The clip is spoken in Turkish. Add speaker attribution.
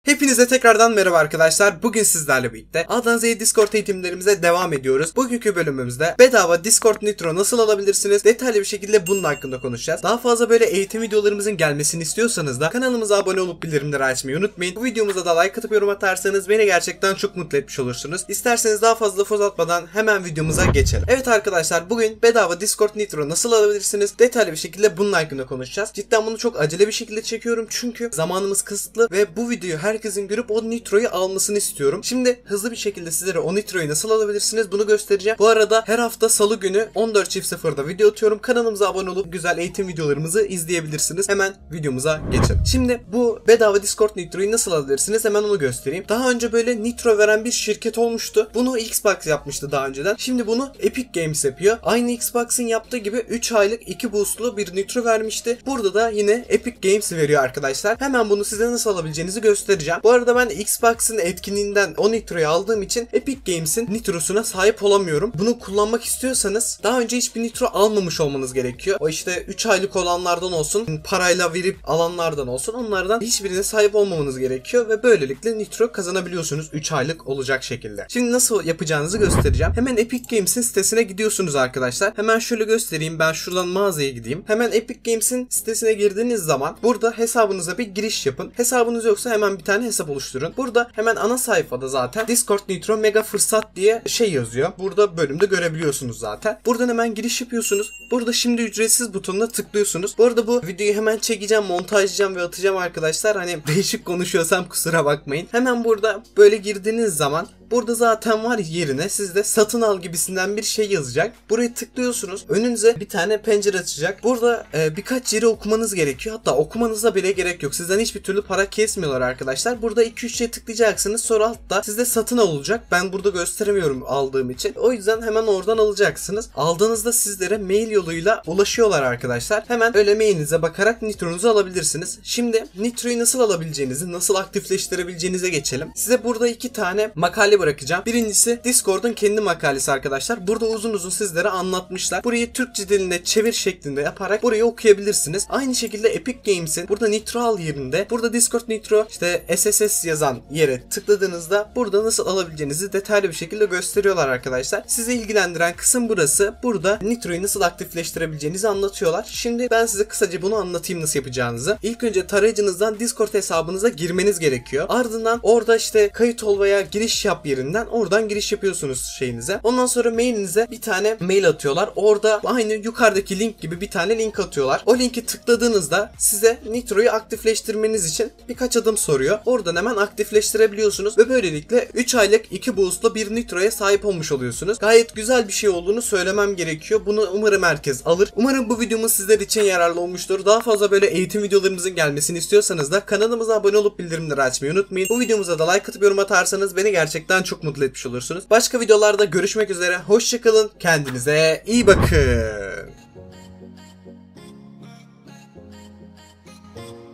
Speaker 1: Hepinize tekrardan merhaba arkadaşlar. Bugün sizlerle birlikte A'dan Z'ye Discord eğitimlerimize devam ediyoruz. Bugünkü bölümümüzde bedava Discord Nitro nasıl alabilirsiniz? Detaylı bir şekilde bunun hakkında konuşacağız. Daha fazla böyle eğitim videolarımızın gelmesini istiyorsanız da kanalımıza abone olup bildirimleri açmayı unutmayın. Bu videomuza da like atıp yorum atarsanız beni gerçekten çok mutlu etmiş olursunuz. İsterseniz daha fazla laf uzatmadan hemen videomuza geçelim. Evet arkadaşlar, bugün bedava Discord Nitro nasıl alabilirsiniz? Detaylı bir şekilde bunun hakkında konuşacağız. Cidden bunu çok acele bir şekilde çekiyorum çünkü zamanımız kısıtlı ve bu videoyu herkesin görüp o Nitro'yu almasını istiyorum. Şimdi hızlı bir şekilde sizlere o Nitro'yu nasıl alabilirsiniz bunu göstereceğim. Bu arada her hafta salı günü 14.00'da video atıyorum. Kanalımıza abone olup güzel eğitim videolarımızı izleyebilirsiniz. Hemen videomuza geçelim. Şimdi bu bedava Discord Nitro'yu nasıl alabilirsiniz? Hemen onu göstereyim. Daha önce böyle Nitro veren bir şirket olmuştu. Bunu Xbox yapmıştı daha önceden. Şimdi bunu Epic Games yapıyor. Aynı Xbox'ın yaptığı gibi 3 aylık 2 boostlu bir Nitro vermişti. Burada da yine Epic Games veriyor arkadaşlar. Hemen bunu size nasıl alabileceğinizi göstereceğim. Bu arada ben Xbox'ın etkinliğinden o Nitro'yu aldığım için Epic Games'in Nitro'suna sahip olamıyorum. Bunu kullanmak istiyorsanız daha önce hiçbir Nitro almamış olmanız gerekiyor. O işte 3 aylık olanlardan olsun, parayla verip alanlardan olsun, onlardan hiçbirine sahip olmamanız gerekiyor ve böylelikle Nitro kazanabiliyorsunuz 3 aylık olacak şekilde. Şimdi nasıl yapacağınızı göstereceğim. Hemen Epic Games'in sitesine gidiyorsunuz arkadaşlar. Hemen şöyle göstereyim. Ben şuradan mağazaya gideyim. Hemen Epic Games'in sitesine girdiğiniz zaman burada hesabınıza bir giriş yapın. Hesabınız yoksa hemen bir tane hesap oluşturun. Burada hemen ana sayfada zaten Discord Nitro mega fırsat diye şey yazıyor. Burada bölümde görebiliyorsunuz zaten. Buradan hemen giriş yapıyorsunuz. Burada şimdi ücretsiz butonuna tıklıyorsunuz. Bu arada bu videoyu hemen çekeceğim, montajlayacağım ve atacağım arkadaşlar. Hani değişik konuşuyorsam kusura bakmayın. Hemen burada böyle girdiğiniz zaman burada zaten var yerine sizde satın al gibisinden bir şey yazacak. Buraya tıklıyorsunuz. Önünüze bir tane pencere açacak. Burada birkaç yeri okumanız gerekiyor. Hatta okumanıza bile gerek yok. Sizden hiçbir türlü para kesmiyorlar arkadaşlar. Burada 2-3 şeye tıklayacaksınız. Sonra altta sizde satın al olacak. Ben burada gösteremiyorum aldığım için. O yüzden hemen oradan alacaksınız. Aldığınızda sizlere mail yoluyla ulaşıyorlar arkadaşlar. Hemen öyle mailinize bakarak Nitro'nuzu alabilirsiniz. Şimdi Nitro'yu nasıl alabileceğinizi, nasıl aktifleştirebileceğinize geçelim. Size burada 2 tane makale bırakacağım. Birincisi Discord'un kendi makalesi arkadaşlar. Burada uzun uzun sizlere anlatmışlar. Burayı Türkçe diline çevir şeklinde yaparak burayı okuyabilirsiniz. Aynı şekilde Epic Games'in burada Nitro al yerinde, burada Discord Nitro işte SSS yazan yere tıkladığınızda burada nasıl alabileceğinizi detaylı bir şekilde gösteriyorlar arkadaşlar. Sizi ilgilendiren kısım burası. Burada Nitro'yu nasıl aktifleştirebileceğinizi anlatıyorlar. Şimdi ben size kısaca bunu anlatayım nasıl yapacağınızı. İlk önce tarayıcınızdan Discord hesabınıza girmeniz gerekiyor. Ardından orada işte kayıt ol veya giriş yap yerinden oradan giriş yapıyorsunuz şeyinize. Ondan sonra mailinize bir tane mail atıyorlar. Orada aynı yukarıdaki link gibi bir tane link atıyorlar. O linki tıkladığınızda size Nitro'yu aktifleştirmeniz için birkaç adım soruyor. Oradan hemen aktifleştirebiliyorsunuz ve böylelikle 3 aylık 2 boostlu bir Nitro'ya sahip olmuş oluyorsunuz. Gayet güzel bir şey olduğunu söylemem gerekiyor. Bunu umarım herkes alır. Umarım bu videomuz sizler için yararlı olmuştur. Daha fazla böyle eğitim videolarımızın gelmesini istiyorsanız da kanalımıza abone olup bildirimleri açmayı unutmayın. Bu videomuza da like atıp yorum atarsanız beni gerçekten çok mutlu etmiş olursunuz. Başka videolarda görüşmek üzere. Hoşçakalın. Kendinize iyi bakın.